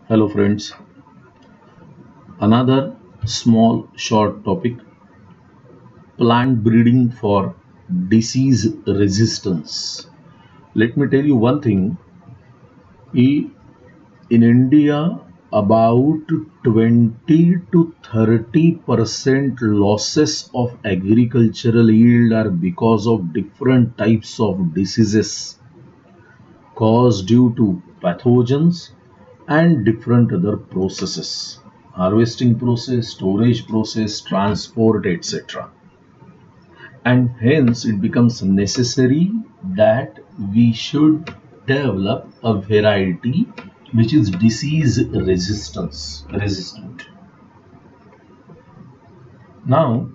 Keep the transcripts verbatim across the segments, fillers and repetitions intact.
Hello, friends. Another small short topic, plant breeding for disease resistance. Let me tell you one thing. In India, about twenty to thirty percent losses of agricultural yield are because of different types of diseases caused due to pathogens and different other processes, harvesting process, storage process, transport, et cetera. And hence it becomes necessary that we should develop a variety which is disease resistance resistant. Now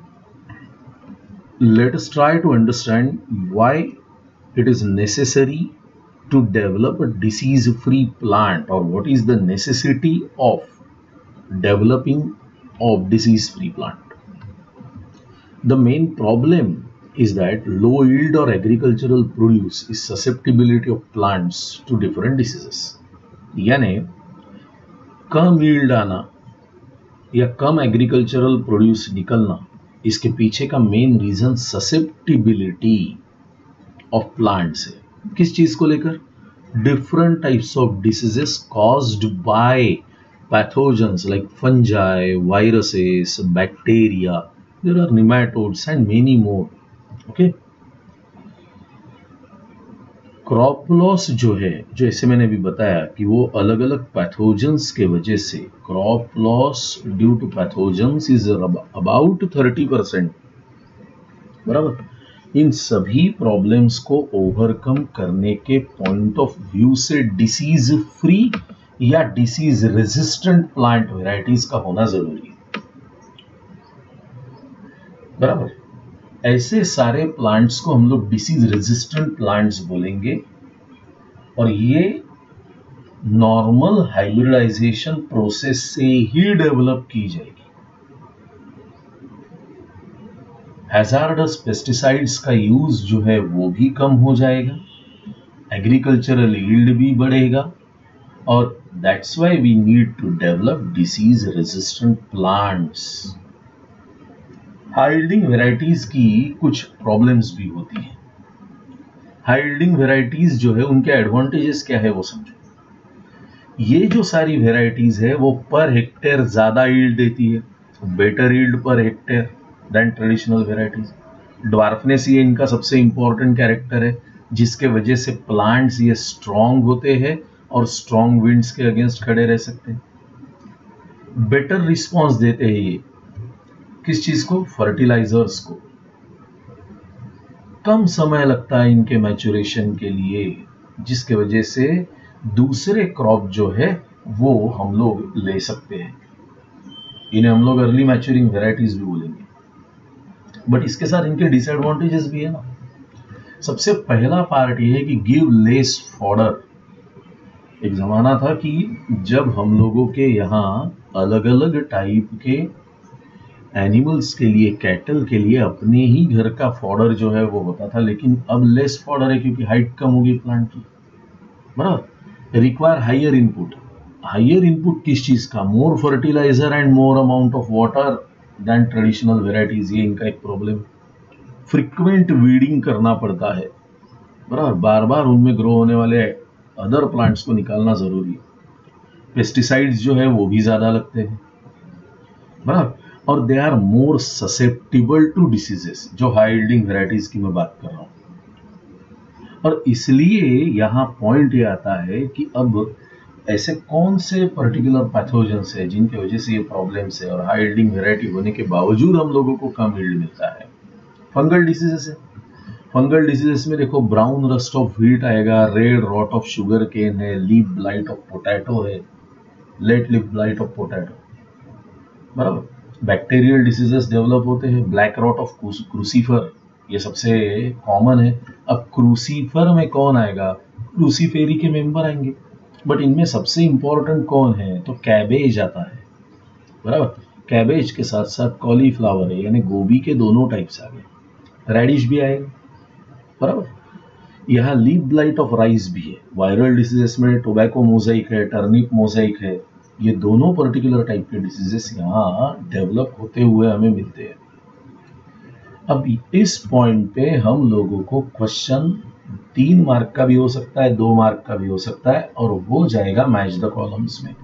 let us try to understand why it is necessary to develop a disease free plant, or what is the necessity of developing of disease free plant. The main problem is that low yield or agricultural produce is susceptibility of plants to different diseases. यानी कम yield आना या कम agricultural produce निकलना, इसके पीछे का main reason susceptibility of plants है। किस चीज को लेकर? Different types of diseases caused by pathogens like fungi, viruses, bacteria, there are nematodes and many more. okay, crop loss जो है, जो ऐसे मैंने अभी बताया कि वो अलग अलग पैथोजेंस के वजह से, crop loss due to pathogens is about thirty percent, बराबर। इन सभी प्रॉब्लम्स को ओवरकम करने के पॉइंट ऑफ व्यू से डिसीज फ्री या डिसीज रेजिस्टेंट प्लांट वेराइटीज का होना जरूरी है, बराबर। ऐसे सारे प्लांट्स को हम लोग डिसीज रेजिस्टेंट प्लांट्स बोलेंगे, और ये नॉर्मल हाइब्रिडाइजेशन प्रोसेस से ही डेवलप की जाएगी। हैजार्डस पेस्टिसाइड्स का यूज जो है वो भी कम हो जाएगा, एग्रीकल्चरल यील्ड भी बढ़ेगा, और that's why we need to develop disease resistant plants. High yielding varieties की कुछ प्रॉब्लम्स भी होती हैं। हाई यील्डिंग वेराइटीज जो है उनके एडवांटेजेस क्या है वो समझो। ये जो सारी वेराइटीज है वो पर हेक्टेयर ज्यादा यील्ड देती है, better yield per hectare than traditional varieties. Dwarfness ये इनका सबसे इंपॉर्टेंट कैरेक्टर है, जिसके वजह से प्लांट्स ये स्ट्रॉन्ग होते हैं और स्ट्रॉन्ग विंड्स के अगेंस्ट खड़े रह सकते हैं। बेटर रिस्पॉन्स देते हैं ये किस चीज को? फर्टिलाइजर्स को। कम समय लगता है इनके मैच्योरेशन के लिए, जिसके वजह से दूसरे क्रॉप जो है वो हम लोग ले सकते हैं। इन्हें हम लोग अर्ली मैच्योरिंग वेराइटीज भी बोलेंगे, बट इसके साथ इनके डिसएडवांटेजेस भी है ना। सबसे पहला पार्ट ये है कि गिव लेस फॉडर। एक जमाना था कि जब हम लोगों के यहाँ अलग अलग टाइप के एनिमल्स के लिए, कैटल के लिए अपने ही घर का फॉडर जो है वो होता था, लेकिन अब लेस फॉडर है क्योंकि हाइट कम होगी प्लांट की, बराबर। Require higher input. Higher input किस चीज का? More fertiliser and more amount of water than traditional varieties. ये इनका एक प्रॉब्लम। फ्रिक्वेंट वीडिंग करना पड़ता है, बराबर। बार बार उनमें ग्रो होने वाले अदर प्लांट्स को निकालना जरूरी है। पेस्टिसाइड्स जो है वो भी ज्यादा लगते हैं, बराबर। और they are more susceptible to diseases, जो हाई यील्डिंग वेराइटीज की मैं बात कर रहा हूं। और इसलिए यहां पॉइंट ये आता है कि अब ऐसे कौन से पर्टिकुलर पैथोजेंस है जिनकी वजह से ये प्रॉब्लम्स है, और हाई यील्डिंग वेराइटी होने के बावजूद हम लोगों को कम यील्ड मिलता है। फंगल डिसीजेस है। फंगल डिसीजेस में देखो, ब्राउन रस्ट ऑफ व्हीट आएगा, red rot of sugarcane है, लीफ ब्लाइट ऑफ पोटैटो है, late leaf blight of potato, बराबर। बैक्टीरियल डिसीजेस डेवलप होते हैं, ब्लैक रॉट ऑफ क्रूसीफर, ये सबसे कॉमन है। अब क्रूसीफर में कौन आएगा? क्रूसीफेरी के मेंबर आएंगे, बट इनमें सबसे इंपॉर्टेंट कौन है? तो कैबेज आता है, बराबर। कैबेज के साथ साथ कॉलीफ्लावर है, यानी गोभी के दोनों टाइप्स आ गए, रेडिश भी आएगा, बराबर। यहाँ लीफ ब्लाइट ऑफ राइस भी है। वायरल डिसीजेस में टोबैको मोजाइक है, टर्निप मोजाइक है, ये दोनों पर्टिकुलर टाइप के डिसीजेस यहाँ डेवलप होते हुए हमें मिलते हैं। अब इस पॉइंट पे हम लोगों को क्वेश्चन तीन मार्क का भी हो सकता है, दो मार्क का भी हो सकता है, और वो जाएगा मैच द कॉलम्स में।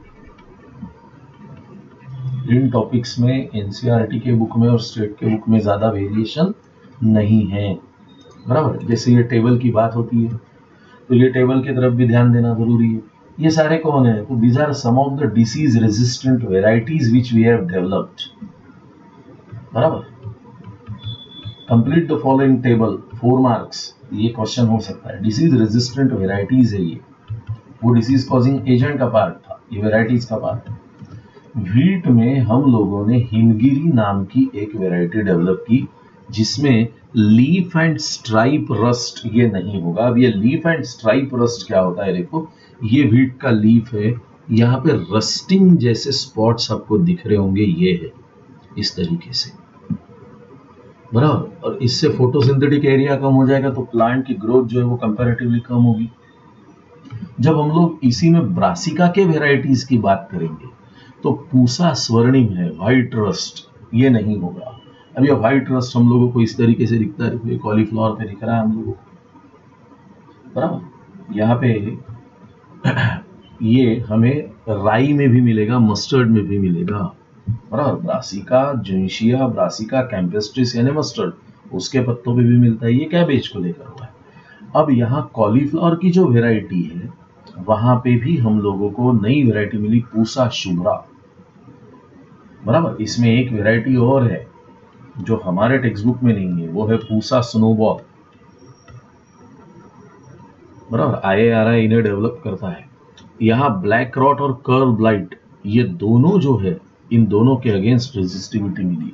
इन टॉपिक्स में एनसीईआरटी के बुक में और स्टेट के बुक में ज्यादा वेरिएशन नहीं है, बराबर। जैसे ये टेबल की बात होती है तो ये टेबल की तरफ भी ध्यान देना जरूरी है। ये सारे कौन है? तो these are some of the disease resistant varieties which we have developed, बराबर। Complete the following table, four marks, ये क्वेश्चन हो सकता है। डिसीज रेजिस्टेंट वेराइटीज है ये, वो डिसीज कॉजिंग एजेंट का पार्ट था, ये वेराइटीज का पार्ट है। व्हीट में हम लोगों ने हिमगिरी नाम की एक वेराइटी डेवलप की जिसमें लीफ एंड स्ट्राइप रस्ट ये नहीं होगा। अब ये लीफ एंड स्ट्राइप रस्ट क्या होता है? देखो, ये व्हीट का लीफ है, यहाँ पे रस्टिंग जैसे स्पॉट्स आपको दिख रहे होंगे, ये है इस तरीके से, बराबर। और इससे फोटोसिंथेटिक एरिया कम हो जाएगा तो प्लांट की ग्रोथ जो है वो कंपैरेटिवली कम होगी। जब हम लोग इसी में ब्रासिका के वेराइटीज की बात करेंगे तो पूसा स्वर्णिम है, व्हाइट रस्ट ये नहीं होगा। अब ये व्हाइट रस्ट हम लोगों को इस तरीके से दिखता है, कॉलीफ्लावर पे दिख रहा है हम लोगों को, बराबर। यहाँ पे ये हमें राई में भी मिलेगा, मस्टर्ड में भी मिलेगा, बराबर। ब्रासिका जोइशिया, ब्रासिका कैम्पेस्ट्रिस यानी मस्टर्ड, उसके पत्तों पे भी मिलता है, ये कैबेज को लेकर हुआ है। अब यहाँ कॉलीफ्लावर की जो वेराइटी है वहां पे भी हम लोगों को नई वेराइटी मिली, पूसा शुभ्रा, बराबर। इसमें एक वेराइटी और है जो हमारे टेक्स्ट बुक में नहीं है, वो है पूसा स्नोबॉल, बराबर। आई ए आर आई इन्हें डेवलप करता है। यहाँ ब्लैक रॉट और कर्ल ब्लाइट, ये दोनों जो है, इन दोनों के अगेंस्ट रेजिस्टिविटी मिली,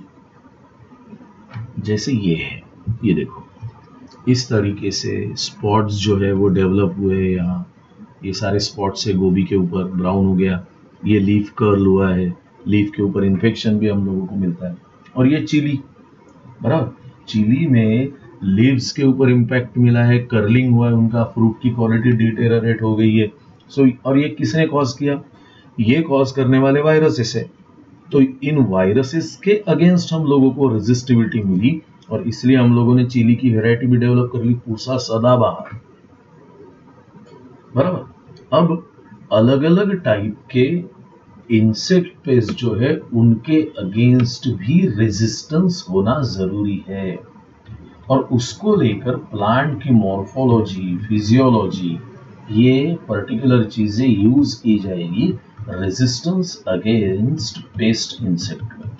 जैसे ये है, ये देखो इस तरीके से स्पॉट्स जो है वो डेवलप हुए। यहाँ ये सारे स्पॉट्स है गोभी के ऊपर, ब्राउन हो गया, ये लीफ कर्ल हुआ है, लीफ के ऊपर इन्फेक्शन भी हम लोगों को मिलता है। और ये चिली, बराबर, चिली में लीव्स के ऊपर इम्पैक्ट मिला है, कर्लिंग हुआ है, उनका फ्रूट की क्वालिटी डिटेरियोरेट हो गई है। सो और ये किसने कॉज किया? ये कॉज करने वाले वायरसेस है। तो इन वायरसेस के अगेंस्ट हम लोगों को रेजिस्टिविटी मिली और इसलिए हम लोगों ने चिली की वैरायटी भी डेवलप कर ली, पूसा सदाबहार, बराबर। अब अलग अलग टाइप के इंसेक्ट पेस्ट जो है उनके अगेंस्ट भी रेजिस्टेंस होना जरूरी है और उसको लेकर प्लांट की मॉर्फोलॉजी, फिजियोलॉजी, ये पर्टिकुलर चीजें यूज की जाएगी रेजिस्टेंस अगेंस्ट पेस्ट इंसेक्ट में,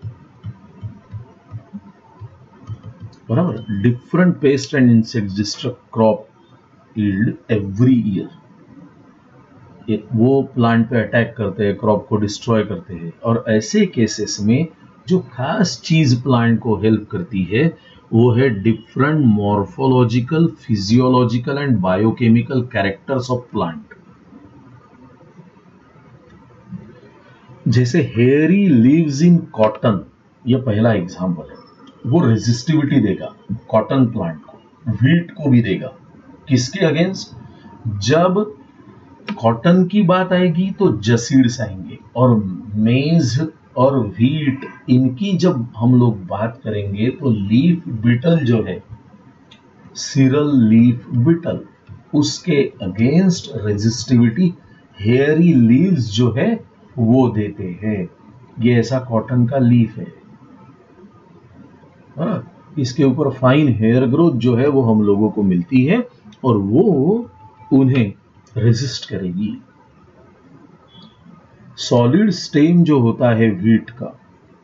बराबर। Different pest and insects destruct crop yield every year. वो प्लांट पे अटैक करते हैं, क्रॉप को डिस्ट्रॉय करते हैं, और ऐसे केसेस में जो खास चीज प्लांट को हेल्प करती है वो है different morphological, physiological and biochemical characters of plant. जैसे हेयरी लीव्स इन कॉटन, ये पहला एग्जांपल है, वो रेजिस्टिविटी देगा कॉटन प्लांट को, व्हीट को भी देगा। किसके अगेंस्ट? जब कॉटन की बात आएगी तो जसीड्स आएंगे, और मेज और व्हीट इनकी जब हम लोग बात करेंगे तो लीफ बिटल जो है, सिरल लीफ बिटल, उसके अगेंस्ट रेजिस्टिविटी हेयरी लीव्स जो है वो देते हैं। ये ऐसा कॉटन का लीफ है, हाँ, इसके ऊपर फाइन हेयर ग्रोथ जो है वो हम लोगों को मिलती है और वो उन्हें रेजिस्ट करेगी। सॉलिड स्टेम जो होता है व्हीट का,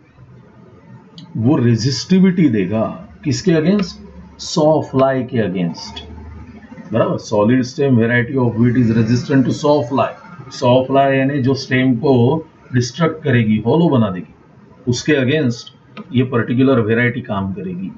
वो रेजिस्टिविटी देगा किसके अगेंस्ट? सॉ फ्लाई के अगेंस्ट, बराबर। Solid stem variety of wheat is resistant to saw fly. Saw fly यानी जो स्टेम को डिस्ट्रक्ट करेगी, हॉलो बना देगी, उसके अगेंस्ट ये पर्टिकुलर वेराइटी काम करेगी।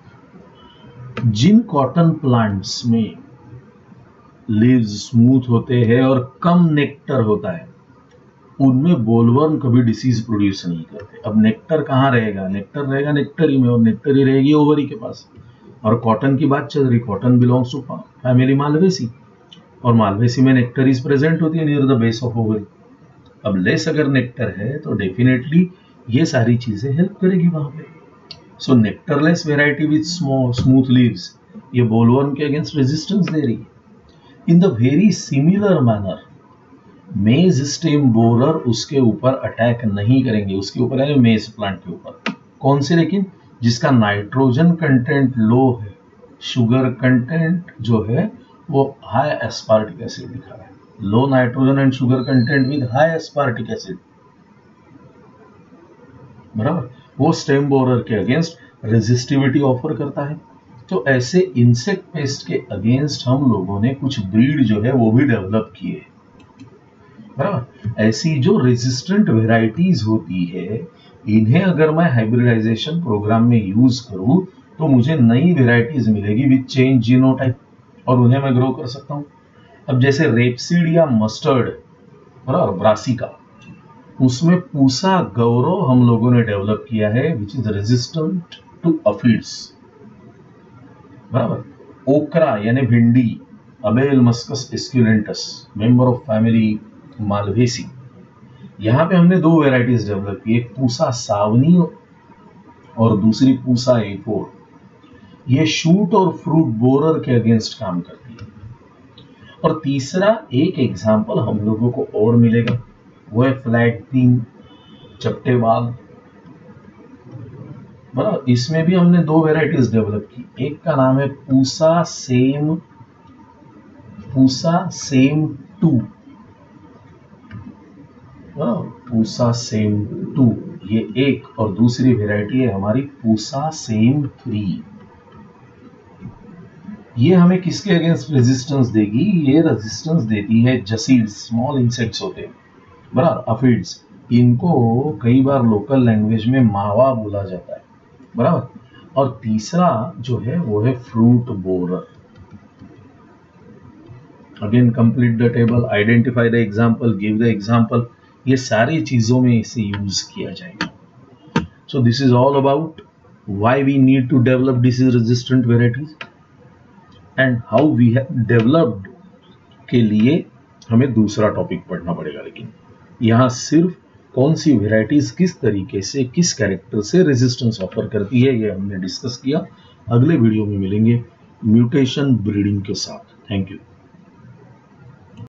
जिन कॉटन प्लांट्स में लीव्स स्मूथ होते हैं और कम नेक्टर होता है, उनमें बोलवर्म कभी डिसीज प्रोड्यूस नहीं करते। अब नेक्टर कहाँ रहेगा? नेक्टर रहेगा नेक्टरी में, और नेक्टरी रहेगी ओवरी के पास। और कॉटन की बात चल रही, cotton belongs to family Malvaceae, और मालवेसी में नेक्टर इज प्रेजेंट होती है near the base of ovary. अब लेस अगर नेक्टर है तो डेफिनेटली ये सारी चीजें हेल्प करेगी वहां पे। So nectarless variety with smooth leaves, ये बोलवर्म के अगेंस्ट रेजिस्टेंस दे रही है। In the very similar manner maize stem borer उसके ऊपर अटैक नहीं करेंगे, उसके ऊपर है मेज प्लांट के ऊपर। कौन से? लेकिन जिसका नाइट्रोजन कंटेंट लो है, शुगर कंटेंट जो है वो हाई एस्पार्टिक एसिड दिखा रहा है, low nitrogen and sugar content with high aspartic acid, बराबर, वो स्टेम बोरर के अगेंस्ट रेजिस्टिविटी ऑफर करता है। तो ऐसे इंसेक्ट पेस्ट के अगेंस्ट हम लोगों ने कुछ ब्रीड जो है वो भी डेवलप किए, बराबर। ऐसी जो रेजिस्टेंट वेराइटीज होती है, इन्हें अगर मैं हाइब्रिडाइजेशन प्रोग्राम में यूज करूं तो मुझे नई वेराइटीज मिलेगी विद चेंज जीनोटाइप, और उन्हें मैं ग्रो कर सकता हूं। अब जैसे रेपसीड या मस्टर्ड, बराबर, ब्रासिका, उसमें पूसा गौरव हम लोगों ने डेवलप किया है which is resistant to aphids, बराबर। ओकरा यानी भिंडी, Abelmoschus esculentus, member of family Malvaceae, यहां पे हमने दो वेराइटीज डेवलप की, एक पूसा सावनी और दूसरी पूसा ए फोर। ये शूट और फ्रूट बोरर के अगेंस्ट काम करती है। और तीसरा एक एग्जांपल हम लोगों को और मिलेगा, वो है फ्लैग पिंग, चपटे बाग, बराबर। इसमें भी हमने दो वेराइटीज डेवलप की, एक का नाम है पूसा सेम, पूसा सेम टू, पूसा सेम टू, ये एक, और दूसरी वेराइटी है हमारी पूसा सेम थ्री। ये हमें किसके अगेंस्ट रेजिस्टेंस देगी? ये रेजिस्टेंस देती है जसीड्स, स्मॉल इंसेक्ट्स होते हैं, बराबर, अफिड्स, इनको कई बार लोकल लैंग्वेज में मावा बोला जाता है, बराबर। और तीसरा जो है वो है fruit borer. Again complete the table, identify the example, give the example, ये सारी चीजों में इसे यूज किया जाएगा। So this is all about why we need to develop disease resistant varieties and how we have developed के लिए हमें दूसरा टॉपिक पढ़ना पड़ेगा, लेकिन यहाँ सिर्फ कौन सी वेराइटीज किस तरीके से, किस कैरेक्टर से रेजिस्टेंस ऑफर करती है, ये हमने डिस्कस किया। अगले वीडियो में मिलेंगे म्यूटेशन ब्रीडिंग के साथ। Thank you.